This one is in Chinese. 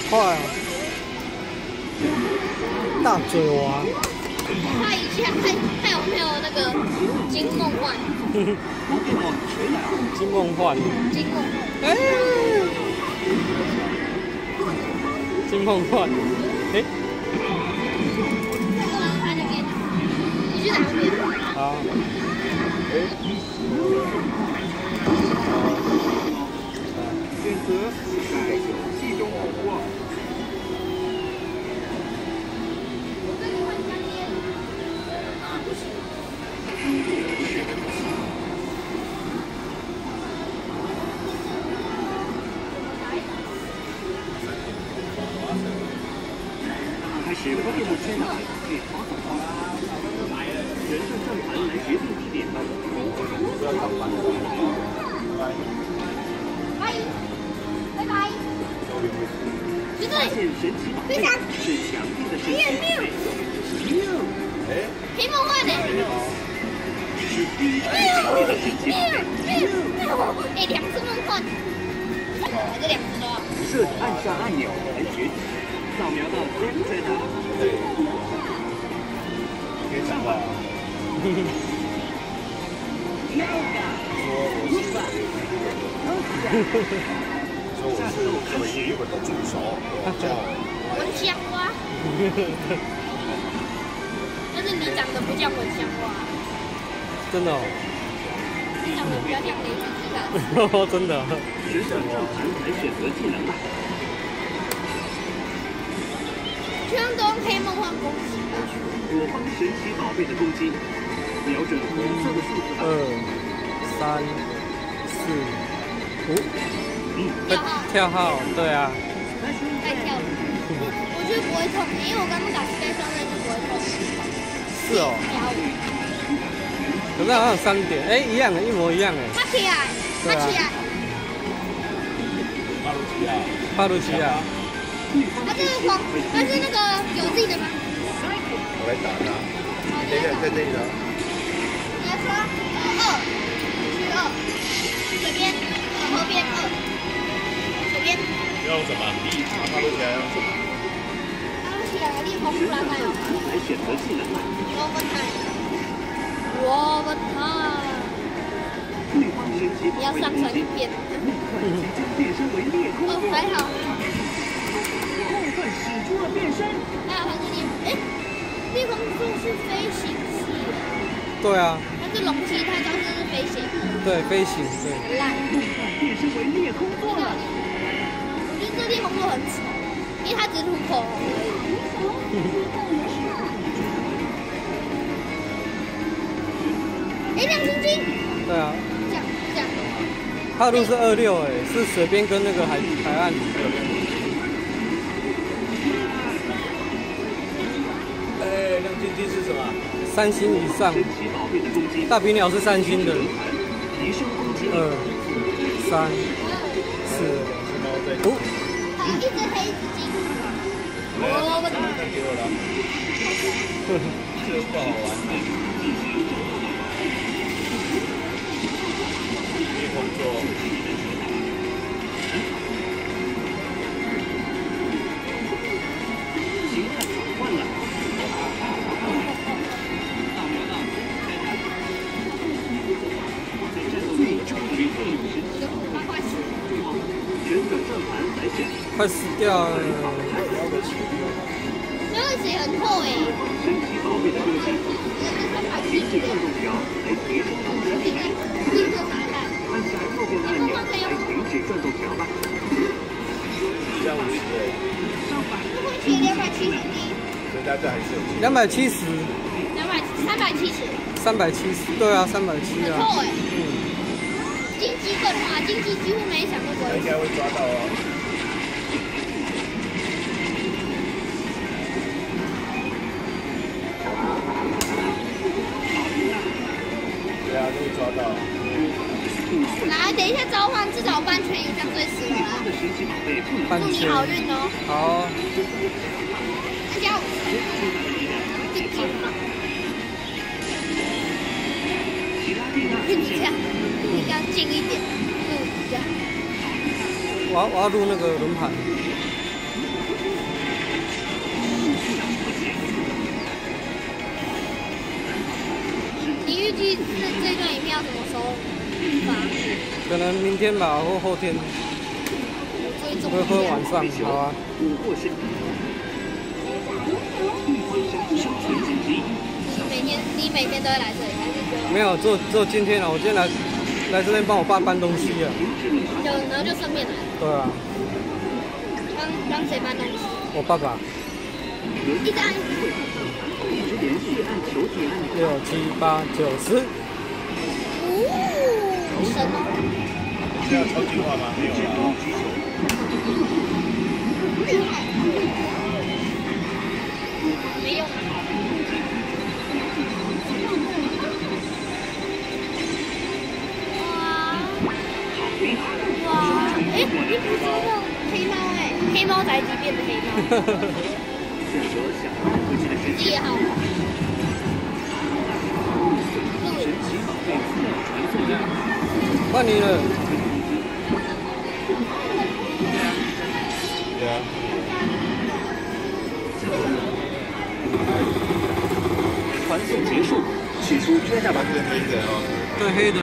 快啊！大嘴蛙。 看一下，看有没有那个金梦幻。 金梦幻。 金梦幻。 哎。金梦幻。哎。 在那边。你去哪边？ 好。 选择在游戏中度过。开始关闭目前的对滑板人上转盘来决定地点吧。 拜拜。绝对。非常。是强力的神奇。黑梦幻的。是第一的神奇。哎，2次梦幻。这2次都要。按下按钮来决定。扫描到监测塔。对。可以讲话。 说我是这个日本的助手，我叫文香花。但是你长得不像文香花。 真的哦。 你长得比较像雷子鸡蛋。 哦，真的。 选择转盘来选择技能吧。 全都用黑梦幻攻击。 我方神奇宝贝的攻击，瞄准红色的数字吧。 2、3、4、5。跳号，对啊。 再跳。我觉得不会痛，因为我刚刚打Sky双刃就不会痛。 是哦。可是好像3点，哎，一样的，一模一样哎。 他起来，他起来。 帕鲁奇亚。 他是他是那个有自己的吗？ 我来打他，这个在这里呢。 你要说2，区2，左边，河边2，左边。 要用什么？帕鲁奇亚用什么？ 帕鲁奇亚烈风布拉泰哦。 来选择技能吧。 我们看。你要上传一遍。 变身为烈空。 哦，还好。 梦幻使出了变身。 还有它是烈风术是飞行器。 对啊。 它是龙器，它招式是飞行。 对，飞行，对。 烂。 变身为烈空座了。 我觉得这烈风座很丑，因为它只吐口红而已。哎，亮晶晶。 对啊。 这样。 帕路是26哎，是水边跟那个海岸。 哎，亮晶晶是什么 ？3星以上。大比鸟是3星的。2、3、4、5。 好，一只黑，一只金。我们。 给我了。这不好玩。工作。 形态转换了。最终决定旋转转盘来选。 快死掉了。 这个血很厚哎。 神奇宝贝的攻击。停止转动条来提升攻击力。按下右边的按钮来停止转动条吧。 这样50哎。 会贴270滴。 所以大家还是 270。 370。 对啊，370啊。 很厚哎。金鸡更大，金鸡几乎没想过不会。 应该会抓到哦。对啊，都会抓到。 来，等一下召唤，至少半圈以上最死了啦。祝你好运哦。 好。 大家。这样，你这样近一点，这样。 我要录那个轮盘。 计这段影片要怎么收发？ 可能明天吧，或后天，会晚上，好啊。 你每天都会来这里，还是就没有，做今天了。我今天来这边帮我爸搬东西啊。 然后就顺便来。 对啊。 帮谁搬东西？ 我爸爸。 一直按。 6、7、8、9、10。 好深哦。 这要超进化吗？没有啊。 没有。哇！哎，你不是那黑猫哎，黑猫宅急便的黑猫。自己也好。 换你了。 对啊。 传送结束，取出下巴是黑的哦。 对，黑的。